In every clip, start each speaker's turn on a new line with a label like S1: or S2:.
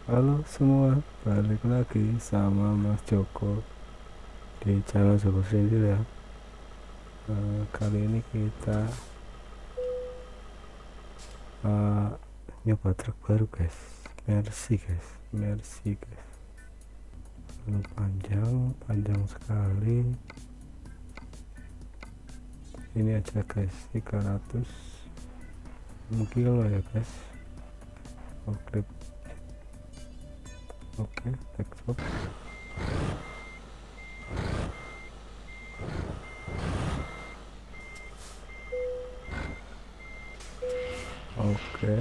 S1: Halo semua, balik lagi sama Mas Joko di channel Joko Sendiri ya. Kali ini kita uh, nyoba truk baru guys, Mercy guys, panjang sekali. Ini aja guys, 300 kilo ya guys. Oke, next up. Oke,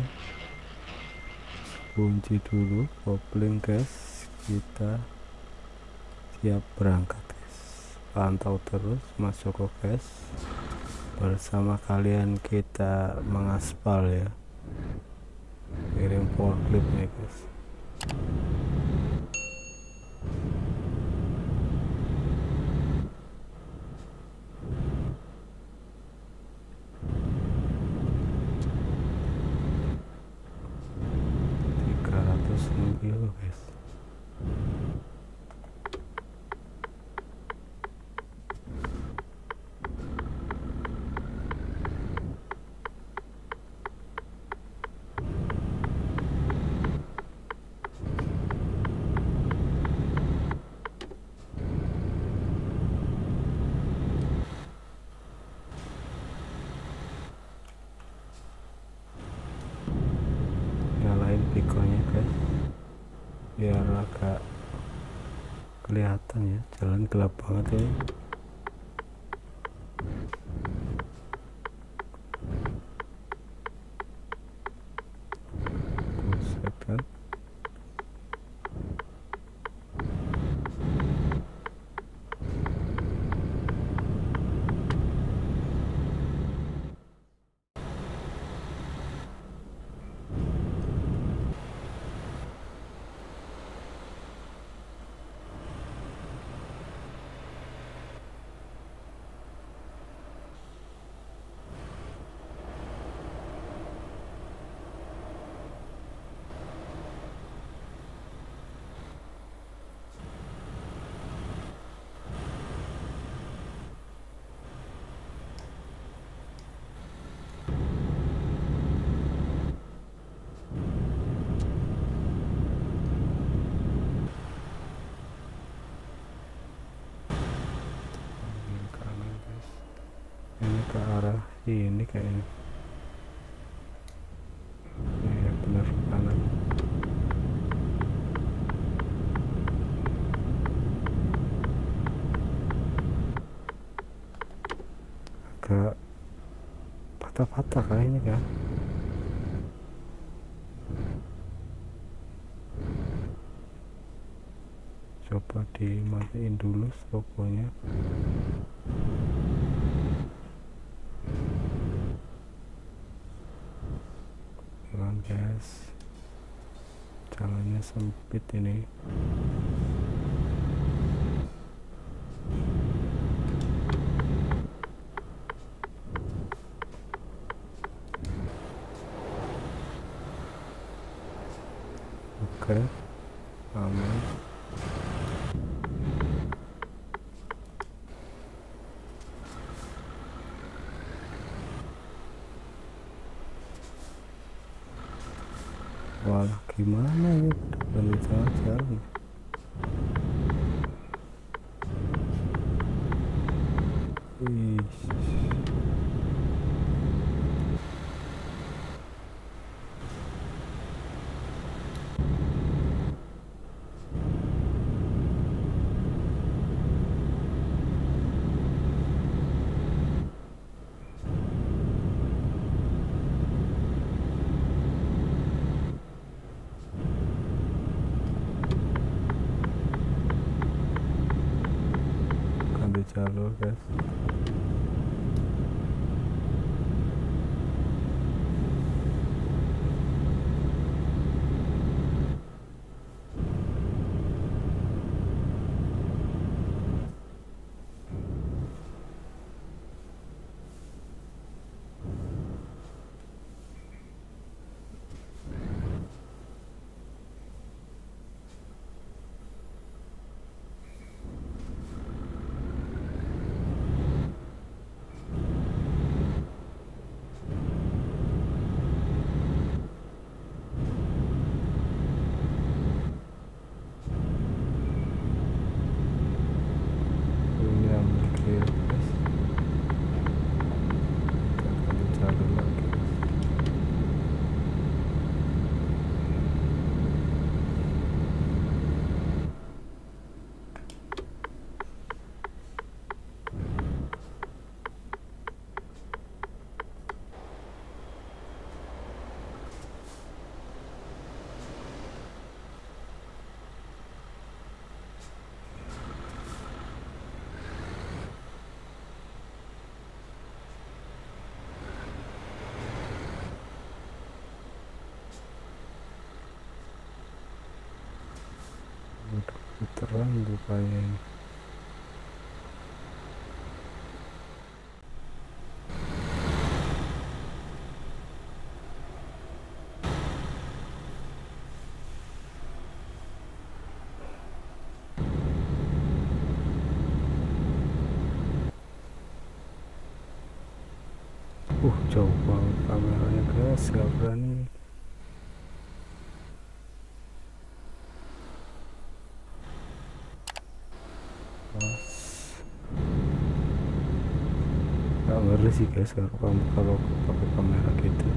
S1: kunci dulu kopling guys, kita siap berangkat guys. Pantau terus Mas Joko guys, bersama kalian kita mengaspal ya, kirim forklift nih guys. Kilo guys. Nyalain piconya guys, biar agak kelihatan ya, jalan gelap banget ya. Buset kan. Ini ke arah ini kayaknya. Iya benar, kanan. Agak patah-patah kayak ini kan. Coba dimatiin dulu strobonya. Jalan guys, jalannya sempit ini. Oke, aman. Walah gimana ya, udah jalan. Ganti jalur guys. udah puteran rupanya ini. Jauh banget kameranya guys, gak berani. Gak ngeri sih guys kalau pakai kamera gitu.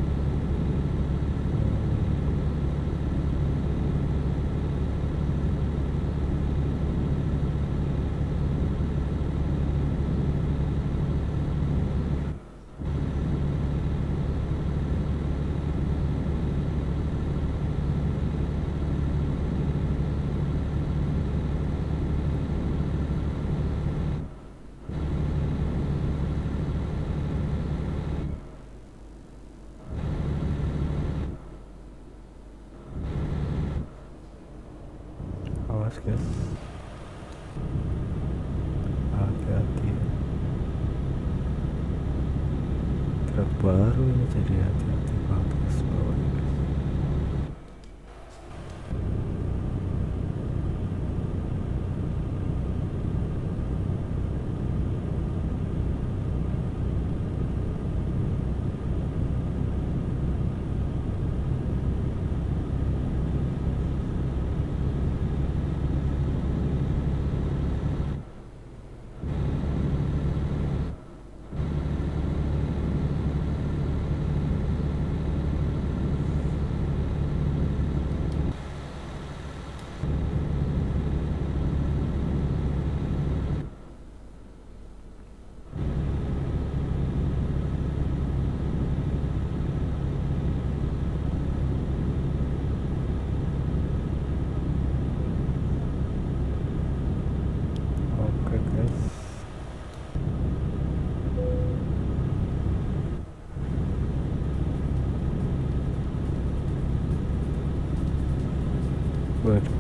S1: Awas guys, hati-hati. Truk baru ini jadi hati-hati banget guys bawahnya guys. Oke guys, waduh,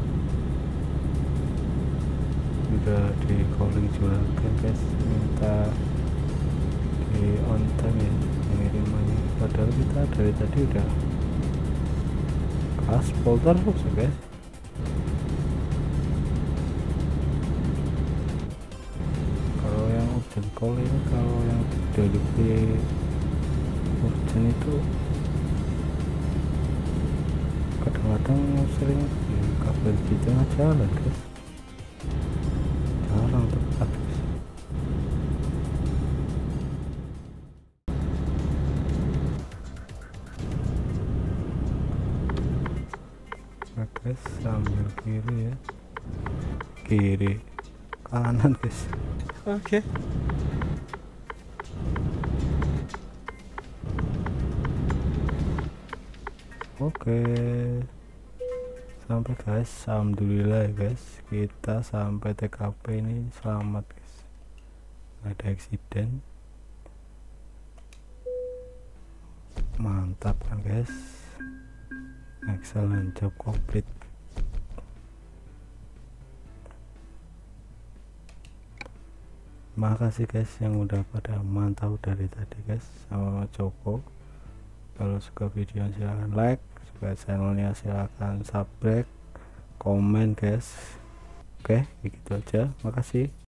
S1: udah di calling juragan guys, minta di on time ya pengirimannya, padahal kita dari tadi udah gaspol terus ya guys. Kalau yang urgent call ini, kalau yang delivery urgent itu kadang-kadang sering di kabel di tengah jalan guys, jarang tepat guys. Nah guys, sambil kiri ya, kiri kanan guys. Oke. Oke, sampai guys, alhamdulillah ya guys, kita sampai TKP ini selamat guys, nggak ada eksiden. Mantap kan guys, excellent job complete. Makasih guys yang udah pada mantau dari tadi guys sama Joko. Kalau suka video silahkan like, suka channelnya silahkan subscribe, komen guys. Oke, begitu aja, makasih.